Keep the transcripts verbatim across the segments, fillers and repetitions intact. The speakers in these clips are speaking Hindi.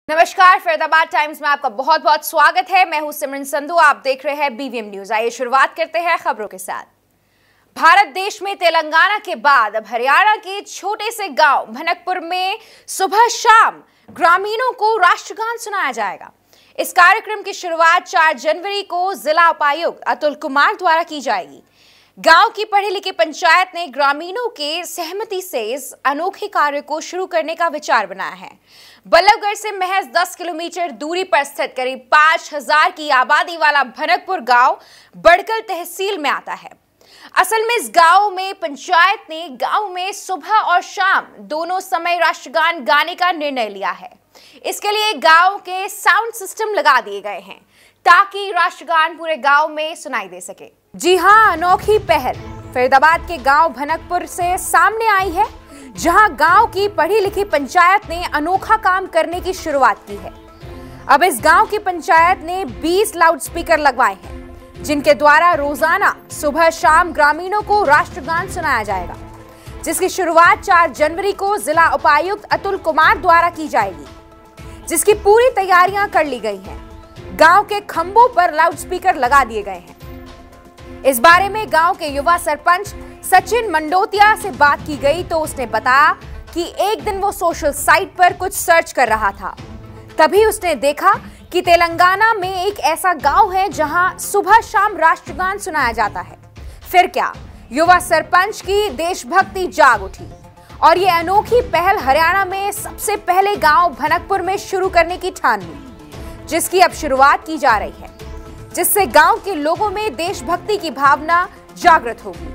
नमस्कार, फरीदाबाद टाइम्स में आपका बहुत बहुत स्वागत है। मैं हूं सिमरन संधू, आप देख रहे हैं बीवीएम न्यूज। आइए शुरुआत करते हैं खबरों के साथ। भारत देश में तेलंगाना के बाद अब हरियाणा के छोटे से गांव भनकपुर में सुबह शाम ग्रामीणों को राष्ट्रगान सुनाया जाएगा। इस कार्यक्रम की शुरुआत चार जनवरी को जिला उपायुक्त अतुल कुमार द्वारा की जाएगी। गांव की पढ़ी लिखी पंचायत ने ग्रामीणों के सहमति से इस अनोखे कार्य को शुरू करने का विचार बनाया है। बल्लभगढ़ से महज दस किलोमीटर दूरी पर स्थित करीब पांच हजार की आबादी वाला भनकपुर गांव बड़कल तहसील में आता है। असल में इस गांव में पंचायत ने गांव में सुबह और शाम दोनों समय राष्ट्रगान गाने का निर्णय लिया है। इसके लिए गांव के साउंड सिस्टम लगा दिए गए हैं ताकि राष्ट्रगान पूरे गांव में सुनाई दे सके। जी हां, अनोखी पहल फरीदाबाद के गांव भनकपुर से सामने आई है, जहां गांव की पढ़ी लिखी पंचायत ने अनोखा काम करने की शुरुआत की है। अब इस गांव की पंचायत ने बीस लाउडस्पीकर लगवाए हैं, जिनके द्वारा रोजाना सुबह शाम ग्रामीणों को राष्ट्रगान सुनाया जाएगा, जिसकी शुरुआत चार जनवरी को जिला उपायुक्त अतुल कुमार द्वारा की जाएगी, जिसकी पूरी तैयारियां कर ली गई हैं। गांव के खंभों पर लाउडस्पीकर लगा दिए गए हैं। इस बारे में गांव के युवा सरपंच सचिन मंडोतिया से बात की गई तो उसने बताया कि एक दिन वो सोशल साइट पर कुछ सर्च कर रहा था, तभी उसने देखा कि तेलंगाना में एक ऐसा गांव है जहां सुबह शाम राष्ट्रगान सुनाया जाता है। फिर क्या, युवा सरपंच की देशभक्ति जाग उठी और ये अनोखी पहल हरियाणा में सबसे पहले गांव भनकपुर में शुरू करने की ठान ली, जिसकी अब शुरुआत की जा रही है, जिससे गांव के लोगों में देशभक्ति की भावना जागृत होगी।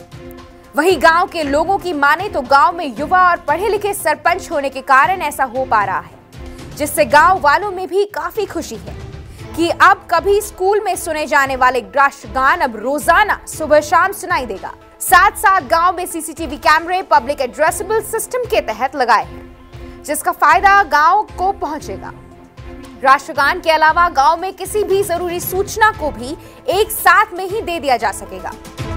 वहीं गांव के लोगों की माने तो गांव में युवा और पढ़े लिखे सरपंच होने के कारण ऐसा हो पा रहा है, जिससे गांव वालों में भी काफी खुशी है कि अब कभी स्कूल में सुने जाने वाले राष्ट्रगान अब रोजाना सुबह शाम सुनाई देगा। साथ साथ गांव में सीसीटीवी कैमरे पब्लिक एड्रेसेबल सिस्टम के तहत लगाए हैं, जिसका फायदा गांव को पहुंचेगा। राष्ट्रगान के अलावा गांव में किसी भी जरूरी सूचना को भी एक साथ में ही दे दिया जा सकेगा।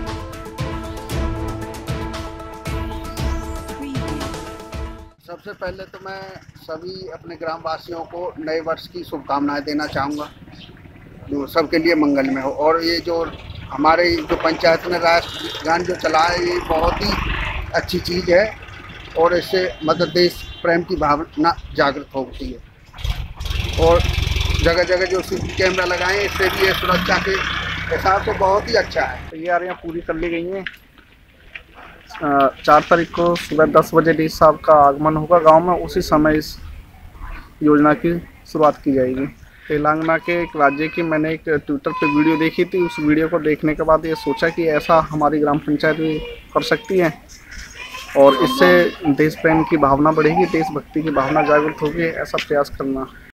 सबसे पहले तो मैं सभी अपने ग्रामवासियों को नए वर्ष की शुभकामनाएं देना चाहूँगा, जो सबके लिए मंगलमय हो। और ये जो हमारे जो पंचायत में राष्ट्रगान जो चला है, ये बहुत ही अच्छी चीज़ है और इससे मतलब देश प्रेम की भावना जागृत होती है। और जगह जगह जो सीसी कैमरा लगाए हैं, इससे भी ये सुरक्षा के हिसाब से बहुत ही अच्छा है। तैयारियाँ पूरी कर ली गई हैं। चार तारीख को सुबह दस बजे डी साहब का आगमन होगा गांव में, उसी समय इस योजना की शुरुआत की जाएगी। तेलंगाना के एक राज्य की मैंने एक ट्विटर पे वीडियो देखी थी। उस वीडियो को देखने के बाद ये सोचा कि ऐसा हमारी ग्राम पंचायत भी कर सकती है और इससे देश प्रेम की भावना बढ़ेगी, देशभक्ति की भावना जागृत होगी। ऐसा प्रयास करना